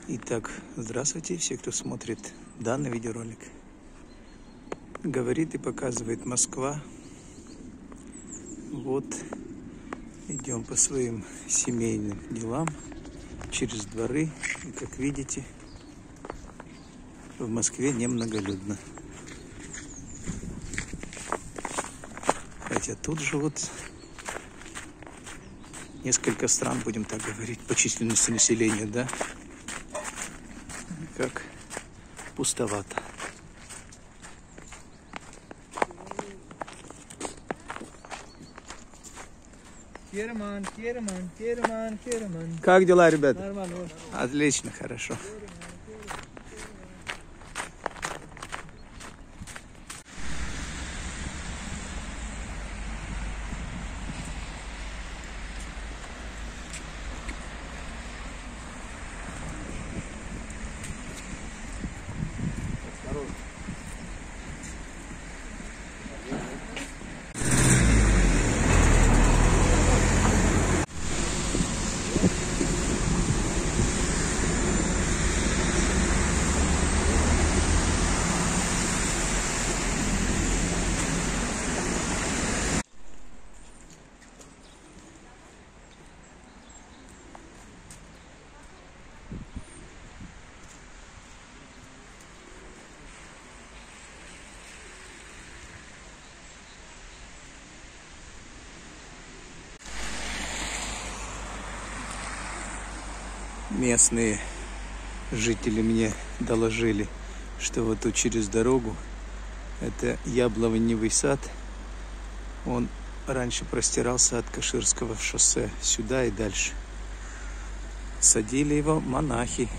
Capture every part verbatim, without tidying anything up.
Итак, здравствуйте, все, кто смотрит данный видеоролик. Говорит и показывает Москва. Вот идем по своим семейным делам через дворы. И, как видите, в Москве немноголюдно. Хотя тут живут несколько стран, будем так говорить, по численности населения, да? Как пустовато. Керман, Керман, Керман, Керман. Как дела, ребят? Нормально. Отлично, хорошо. Местные жители мне доложили, что вот тут через дорогу это яблоневый сад. Он раньше простирался от Каширского шоссе сюда и дальше. Садили его монахи.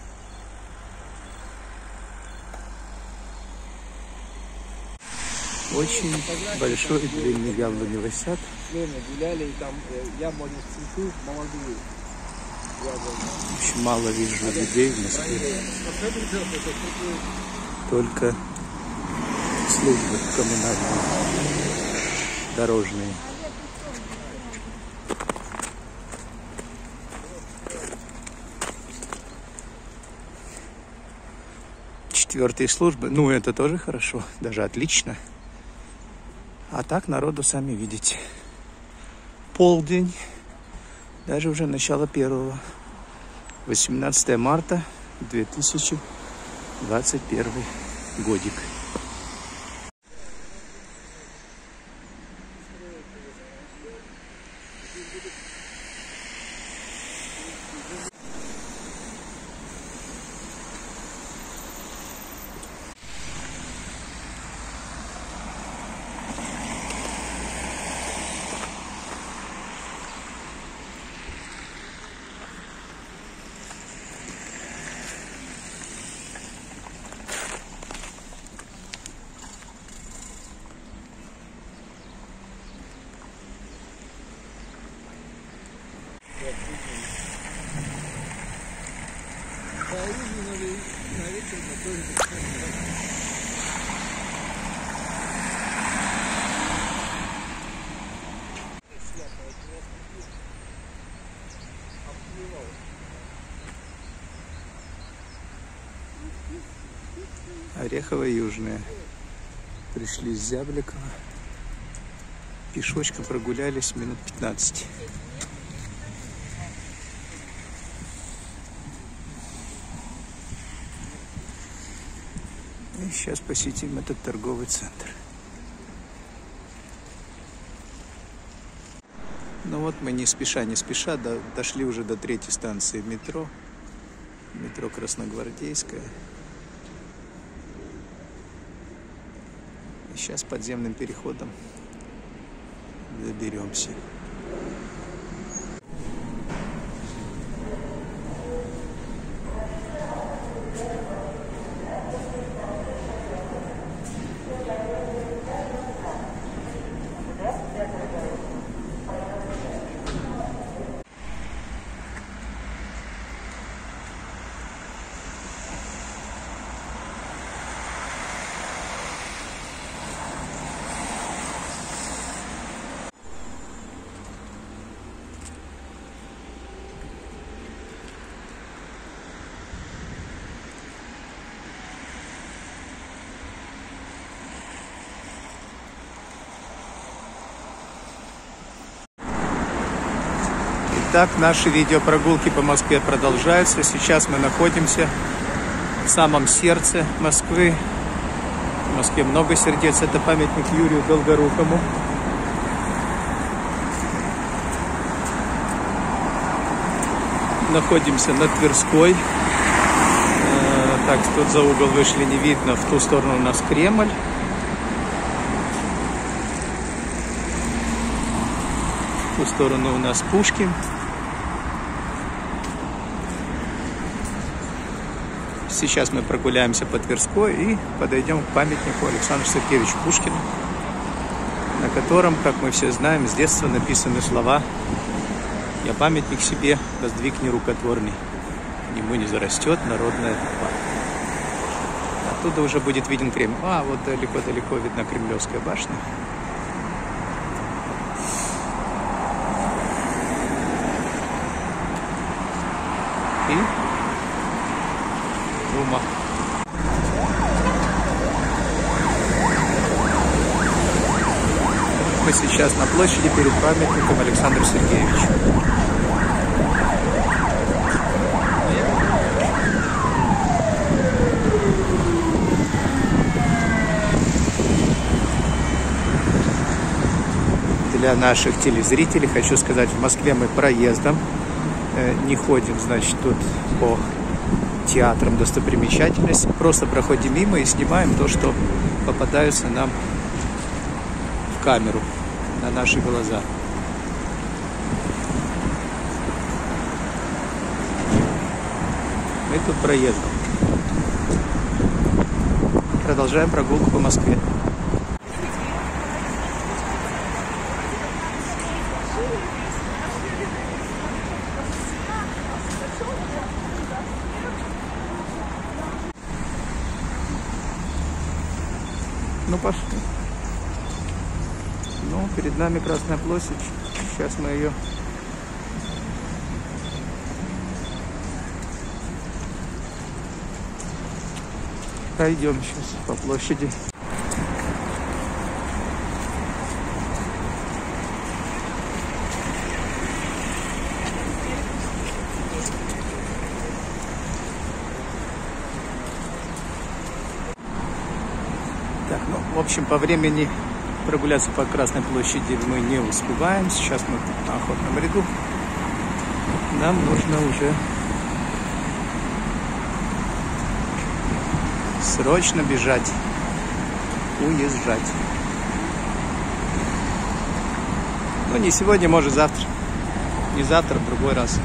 Очень большой длинный яблоневый сад. Гуляли, и там яблони цветут, молодые. Очень мало вижу людей в Москве. Только службы коммунальные, дорожные. Четвертые службы, ну это тоже хорошо, даже отлично. А так народу сами видите. Полдень. Даже уже начало первого. восемнадцатое марта две тысячи двадцать первый годик. Орехово-Южная. Пришли с Зябликова. Пешочком прогулялись минут пятнадцать. И сейчас посетим этот торговый центр. Ну вот мы не спеша, не спеша до, дошли уже до третьей станции метро. Метро Красногвардейская. И сейчас подземным переходом доберемся. Итак, наши видеопрогулки по Москве продолжаются. Сейчас мы находимся в самом сердце Москвы. В Москве много сердец. Это памятник Юрию Долгорукому. Находимся на Тверской. Так, тут за угол вышли, не видно. В ту сторону у нас Кремль. В ту сторону у нас Пушкин. Сейчас мы прогуляемся по Тверской и подойдем к памятнику Александру Сергеевичу Пушкину, на котором, как мы все знаем, с детства написаны слова: «Я памятник себе воздвиг нерукотворный, к нему не зарастет народная толпа». Оттуда уже будет виден Кремль. А, вот далеко-далеко видна Кремлевская башня. И Дума. Мы сейчас на площади перед памятником Александру Сергеевичу. Для наших телезрителей хочу сказать, в Москве мы проездом, не ходим, значит, тут по театрам достопримечательностей, просто проходим мимо и снимаем то, что попадается нам в камеру, на наши глаза. Мы тут проездом. Продолжаем прогулку по Москве. Ну, пошли. Ну, перед нами Красная площадь. Сейчас мы ее пройдем сейчас по площади. Так, ну, в общем, по времени прогуляться по Красной площади мы не успеваем. Сейчас мы на охотном ряду. Нам нужно уже срочно бежать, уезжать. Ну, не сегодня, может, завтра. Не завтра, в другой раз.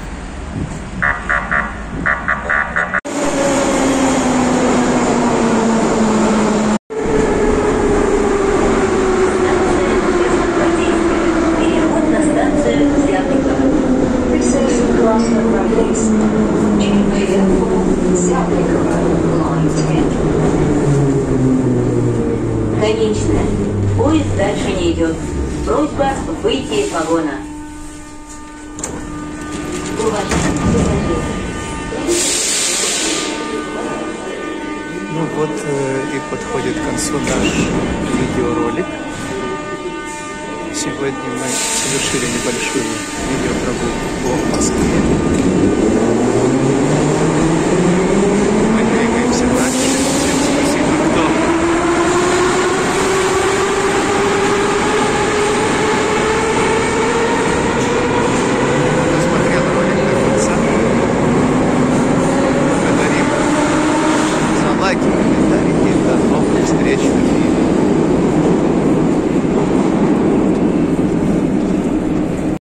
Конечная. Поезд дальше не идет. Просьба выйти из вагона. Ну вот э, и подходит к концу наш видеоролик. Сегодня мы совершили небольшую видеопрогулку по Москве. Мы двигаемся дальше. Всем спасибо, кто досмотрел ролик до конца. Благодарим за лайки, комментарии. До новых встреч.